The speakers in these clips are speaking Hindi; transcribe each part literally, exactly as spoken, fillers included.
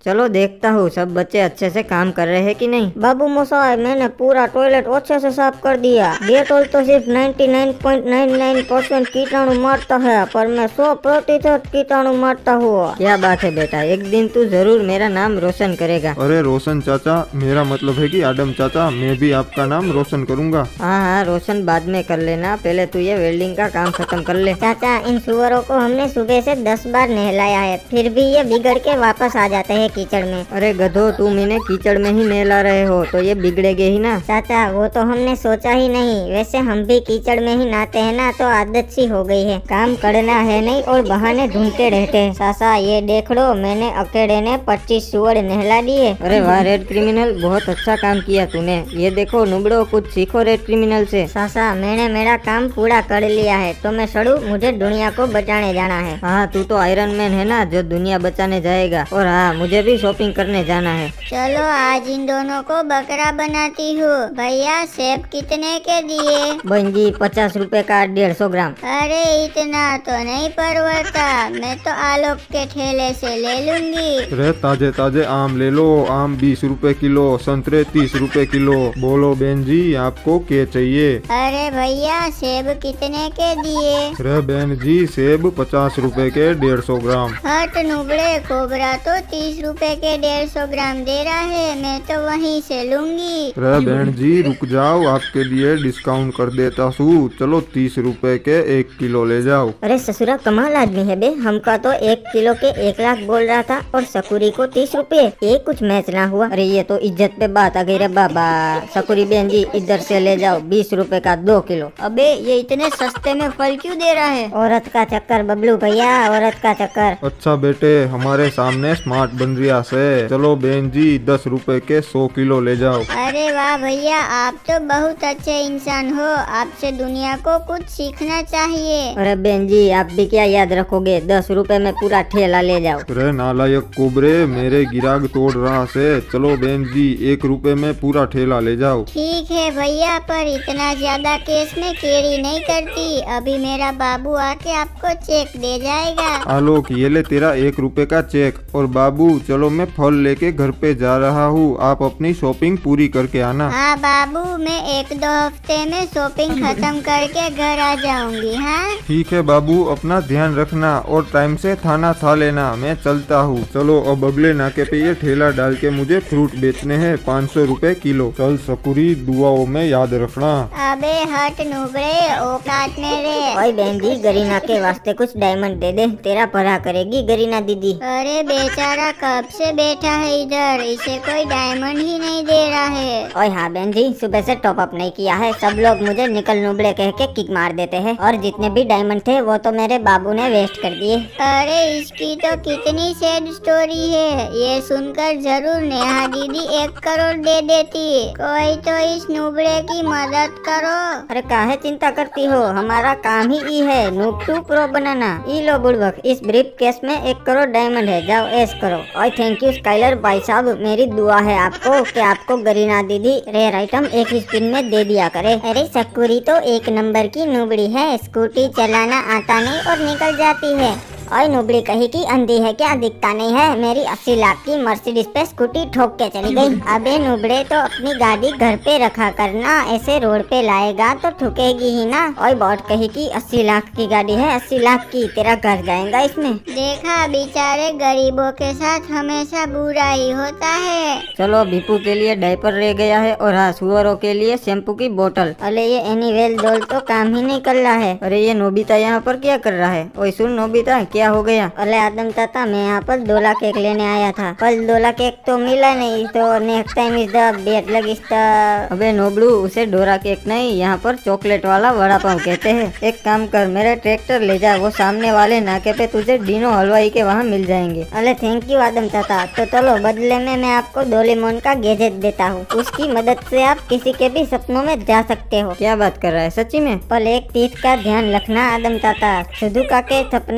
चलो देखता हूँ सब बच्चे अच्छे से काम कर रहे हैं कि नहीं। बाबू मोसाई, मैंने पूरा टॉयलेट अच्छे से साफ कर दिया। डेटॉल तो सिर्फ निन्यानवे पॉइंट निन्यानवे परसेंट कीटाणु मारता है, पर मैं सौ प्रतिशत कीटाणु मारता हूँ। क्या बात है बेटा, एक दिन तू जरूर मेरा नाम रोशन करेगा। अरे रोशन चाचा, मेरा मतलब है कि आदम चाचा, मैं भी आपका नाम रोशन करूंगा। हाँ हाँ रोशन बाद में कर लेना, पहले तू ये वेल्डिंग का काम खत्म कर ले। चाचा, इन सुअरों को हमने सुबह से दस बार नहलाया है, फिर भी ये बिगड़ के वापस आ जाते हैं कीचड़ में। अरे गधो, तुम इन्हें कीचड़ में ही नहला रहे हो तो ये बिगड़ेगे ही ना। चाचा, वो तो हमने सोचा ही नहीं, वैसे हम भी कीचड़ में ही नहाते हैं ना, तो आदत सी हो गई है। काम करना है नहीं और बहाने ढूंढते रहते हैं। चाचा ये देख लो, मैंने अकेले ने पच्चीस सुअर नहला दिए। अरे वाह रेड क्रिमिनल, बहुत अच्छा काम किया तूने। ये देखो नुबड़ो, कुछ सीखो रेड क्रिमिनल से। चाचा, मैंने मेरा काम पूरा कर लिया है, तो मैं चलूं, मुझे दुनिया को बचाने जाना है। हाँ तू तो आयरन मैन है ना, जो दुनिया बचाने जाएगा। और हाँ मुझे भी शॉपिंग करने जाना है। चलो आज इन दोनों को बकरा बनाती हूँ। भैया सेब कितने के दिए? बहन जी पचास रुपए का डेढ़ सौ ग्राम। अरे इतना तो नहीं परवड़ता, मैं तो आलोक के ठेले से ले लूंगी। अरे ताजे ताजे आम ले लो, आम बीस रुपए किलो, संतरे तीस रुपए किलो। बोलो बहन जी आपको क्या चाहिए? अरे भैया सेब कितने के दिए? अरे बहन जी सेब पचास रुपए के डेढ़ सौ ग्राम। हट नुबड़े, कोबरा तो तीस रुपए के डेढ़ सौ ग्राम दे रहा है, मैं तो वहीं से लूंगी। अरे बहन जी रुक जाओ, आपके लिए डिस्काउंट कर देता हूँ। चलो तीस रुपए के एक किलो ले जाओ। अरे ससुरा कमाल आदमी है बे, हमका तो एक किलो के एक लाख बोल रहा था और सकुरी को तीस रुपए। ये कुछ मैच ना हुआ। अरे ये तो इज्जत पे बात आ गई रे बाबा। सकुरी बहन जी इधर से ले जाओ बीस रुपए का दो किलो। अबे ये इतने सस्ते में फल क्यों दे रहा है? औरत का चक्कर बबलू भैया, औरत का चक्कर। अच्छा बेटे, हमारे सामने स्मार्ट बन रिया से। चलो बहन जी दस रुपए के सौ किलो ले जाओ। अरे वाह भैया, आप तो बहुत अच्छे इंसान हो, आपसे दुनिया को कुछ सीखना चाहिए। अरे बहन जी आप भी क्या याद रखोगे, दस रुपए में पूरा ठेला ले जाओ। अरे नालायक कोबरे, मेरे गिराग तोड़ रहा से। चलो बहन जी एक रुपए में पूरा ठेला ले जाओ। ठीक है भैया, पर इतना ज्यादा केस में केरी नहीं करती। अभी मेरा बाबू आके आपको चेक दे जाएगा। आलोक ये ले तेरा एक रुपए का चेक। और बाबू चलो मैं फल लेके घर पे जा रहा हूँ, आप अपनी शॉपिंग पूरी करके आना। हाँ बाबू, मैं एक दो हफ्ते में शॉपिंग खत्म करके घर आ जाऊंगी। हाँ ठीक है बाबू, अपना ध्यान रखना और टाइम से खाना खा लेना। मैं चलता हूँ। चलो अब अगले नाके पे ये ठेला डाल के मुझे फ्रूट बेचने हैं, पाँच सौ रूपए किलो। चल सकुरी, दुआओं में याद रखना। अबे हट नुबड़े, औकात में रे। ओए बहन जी गरीना के वास्ते कुछ डायमंड दे दे, तेरा भला करेगी गरीना दीदी। अरे बेचारा कब से बैठा है इधर, इसे कोई डायमंड ही नहीं दे रहा है। ओए हाँ बहन जी, सुबह से टॉप अप नहीं किया है, सब लोग मुझे निकल नुबड़े कह के किक मार देते हैं, और जितने भी डायमंड थे वो तो मेरे बाबू ने वेस्ट कर दिए। अरे इसकी तो कितनी सैड स्टोरी है, ये सुनकर जरूर नेहा दीदी एक करोड़ दे देती। कोई तो इस नुबड़े की मदद करो। अरे काहे चिंता करती हो, हमारा काम ही ई है नूब टू प्रो बनाना। ई लो बुड़बक, इस ब्रीफ केस में एक करोड़ डायमंड है, जाओ ऐश करो। और थैंक यू स्काइलर भाई साहब, मेरी दुआ है आपको कि आपको गरीना दीदी रेयर आइटम एक ही स्पिन में दे दिया करे। अरे सकुरी तो एक नंबर की नुबड़ी है, स्कूटी चलाना आता नहीं और निकल जाती है। और नुबड़ी कही कि अंधी है क्या, दिखता नहीं है, मेरी अस्सी लाख की मर्सिडीज पे स्कूटी ठोक के चली गई। अबे नुबड़े तो अपनी गाड़ी घर पे रखा करना, ऐसे रोड पे लाएगा तो ठुकेगी ही ना। और बॉट कही कि अस्सी लाख की गाड़ी है, अस्सी लाख की, तेरा घर जाएगा इसमें। देखा, बेचारे गरीबों के साथ हमेशा बुरा ही होता है। चलो भीपू के लिए डायपर रह गया है, और हाँ सुअरों के लिए शैम्पू की बोतल। अरे ये एनीवेल डॉल तो काम ही नहीं कर रहा है। अरे ये नोबिता यहाँ पर क्या कर रहा है? ओए सुन नोबिता, क्या हो गया? अरे आदम ताता, मैं यहाँ पर दो लाख केक लेने आया था, कल दो लाख केक तो मिला नहीं, तो नेक्स्ट टाइम इज द बेट लग इस द। अबे नोबलू, उसे डोरा केक नहीं, यहाँ पर चॉकलेट वाला वड़ा पाव कहते हैं। एक काम कर, मेरे ट्रैक्टर ले जा, वो सामने वाले नाके पे तुझे डीनो हलवाई के वहाँ मिल जाएंगे। अरे थैंक यू आदम ताता। तो चलो बदले में मैं आपको डोरेमोन का गैजेट देता हूँ, उसकी मदद से आप किसी के भी सपनों में जा सकते हो। क्या बात कर रहा है, सच्ची में? पर एक चीज का ध्यान रखना आदम ताता, सुधुका के सपने में मत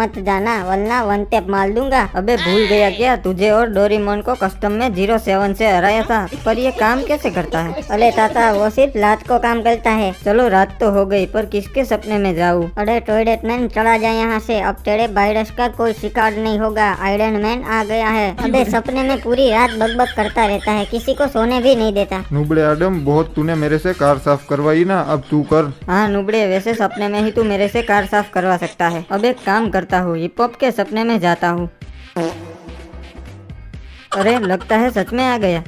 मत जाना वरना वन टेप मार दूंगा। अबे भूल गया क्या, तुझे और डोरेमोन को कस्टम में जीरो सेवन से हराया था। पर ये काम कैसे करता है? अरे ताता वो सिर्फ रात को काम करता है। चलो रात तो हो गई, पर किसके सपने में जाऊँ? अरे टॉयलेट मैन चला जाए यहाँ से, अब तेरे वायरस का कोई शिकार नहीं होगा। आयरन मैन आ गया है। अबे सपने में पूरी रात बकबक करता रहता है, किसी को सोने भी नहीं देता। नुबड़े आदम, बहुत तूने मेरे से कार साफ करवाई ना, अब तू कर। हाँ नुबड़े, वैसे सपने में ही तू मेरे से कार साफ करवा सकता है। अब एक काम करता हूँ, हिप हॉप के सपने में जाता हूँ। अरे लगता है सच में आ गया।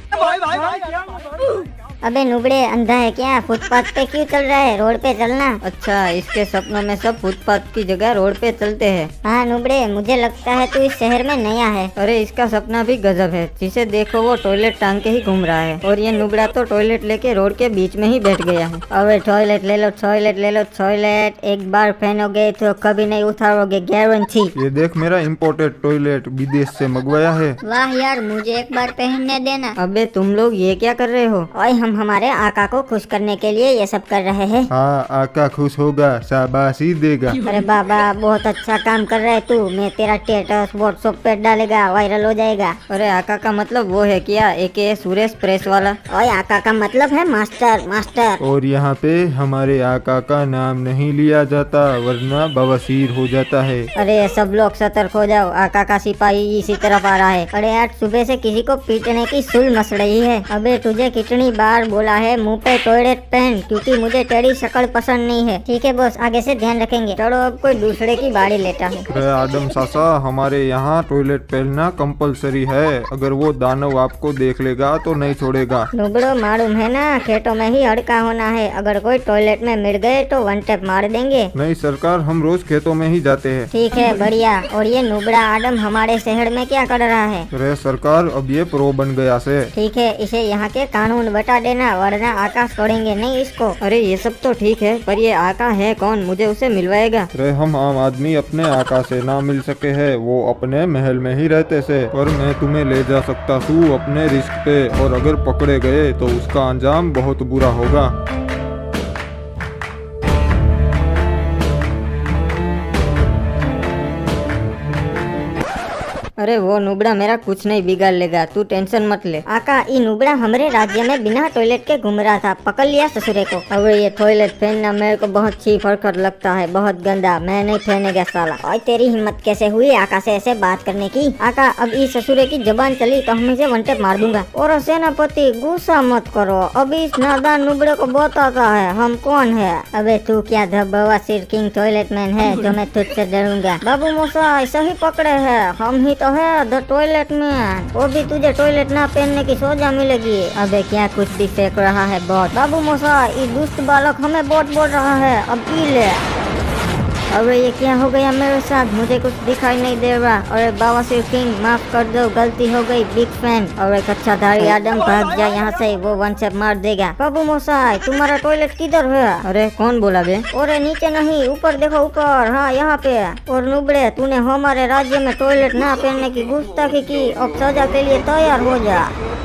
अबे नुबड़े अंधा है क्या? फुटपाथ पे क्यों चल रहा है? रोड पे चलना। अच्छा, इसके सपनों में सब फुटपाथ की जगह रोड पे चलते हैं। हाँ नुबड़े, मुझे लगता है तू इस शहर में नया है। अरे इसका सपना भी गजब है, जिसे देखो वो टॉयलेट टांग के ही घूम रहा है और ये नुबड़ा तो टॉयलेट लेके रोड के बीच में ही बैठ गया है। अबे टॉयलेट ले लो, टॉयलेट ले लो, टॉयलेट एक बार पहनोगे तो कभी नहीं उतारोगे, गारंटी। ये देख मेरा इम्पोर्टेड टॉयलेट विदेश से मंगवाया है। वाह यार, मुझे एक बार पहनने देना। अबे तुम लोग ये क्या कर रहे हो? और हम हमारे आका को खुश करने के लिए ये सब कर रहे हैं। हाँ, आका खुश होगा, शाबाशी देगा। अरे बाबा बहुत अच्छा काम कर रहे तू। मैं तेरा स्टेटस व्हाट्सएप पे डालेगा, वायरल हो जाएगा। अरे आका का मतलब वो है क्या, एके सुरेश प्रेस वाला? और आका का मतलब है मास्टर, मास्टर। और यहाँ पे हमारे आका का नाम नहीं लिया जाता वरना बवासीर हो जाता है। अरे सब लोग सतर्क हो जाओ, आका का सिपाही इसी तरफ आ रहा है। अरे यार सुबह से किसी को पीटने की सुल मच रही है। अबे तुझे कितनी बार बोला है मुंह पे टॉयलेट पहन, क्योंकि मुझे तेरी शक्ल पसंद नहीं है। ठीक है बॉस, आगे से ध्यान रखेंगे। चलो अब कोई दूसरे की बाड़ी लेता हूँ। अरे आदम सासा, हमारे यहाँ टॉयलेट पहनना कंपलसरी है। अगर वो दानव आपको देख लेगा तो नहीं छोड़ेगा। नुबड़ो मालूम है ना, खेतों में ही हड़का होना है। अगर कोई टॉयलेट में मिल गए तो वन टेप मार देंगे। नहीं सरकार, हम रोज खेतों में ही जाते हैं। ठीक है बढ़िया। और ये नुबड़ा आदम हमारे शहर में क्या कर रहा है? अरे सरकार, अब ये प्रो बन गया से। ठीक है, इसे यहाँ के कानून बता देना वरना आका छोड़ेंगे नहीं इसको। अरे ये सब तो ठीक है, पर ये आका है कौन? मुझे उसे मिलवाएगा? अरे हम आम आदमी अपने आका से ना मिल सके है, वो अपने महल में ही रहते से। पर मैं तुम्हें ले जा सकता हूँ अपने रिस्क पे, और अगर पकड़े गए तो उसका अंजाम बहुत बुरा होगा। अरे वो नुबड़ा मेरा कुछ नहीं बिगाड़ लेगा, तू टेंशन मत ले। आका, ये नुबड़ा हमारे राज्य में बिना टॉयलेट के घूम रहा था, पकड़ लिया ससुरे को। अबे ये टॉयलेट पहनना मेरे को बहुत चीप हरकत लगता है, बहुत गंदा, मैं नहीं पहनेगा साला। और तेरी हिम्मत कैसे हुई आका से ऐसे बात करने की? आका, अब इस ससुरे की जबान चली तो हम इसे वन टेप मार दूंगा। और सेनापति गुस्सा मत करो, अभी इस नादान नुबड़े को बताता है हम कौन है। अबे तू क्या धब्बा सिर किंग टॉयलेट मैन है जो मैं तुझसे डरूंगा? बाबू मोसाई सही पकड़े है, हम ही तो है द टॉयलेट मैन। वो भी तुझे टॉयलेट ना पहनने की सजा मिलेगी। अबे क्या कुछ भी फेंक रहा है बॉट? बाबू मोसाई, ये दुष्ट बालक हमें बॉट बोल रहा है, अब पी ले। अबे ये क्या हो गया मेरे साथ, मुझे कुछ दिखाई नहीं दे रहा। अरे बाबा सिर किंग माफ कर दो, गलती हो गई, बिग फैन। और एक अच्छा धारी आदम भाग जा यहाँ से, वो वन से मार देगा। बाबू मोसाई, तुम्हारा टॉयलेट किधर है? अरे कौन बोला बे? अरे नीचे नहीं, ऊपर देखो ऊपर। हाँ यहाँ पे। और नुबड़े, तूने हमारे राज्य में टॉयलेट ना पहनने की गुस्ताखी की, अब सजा के लिए तैयार हो जा।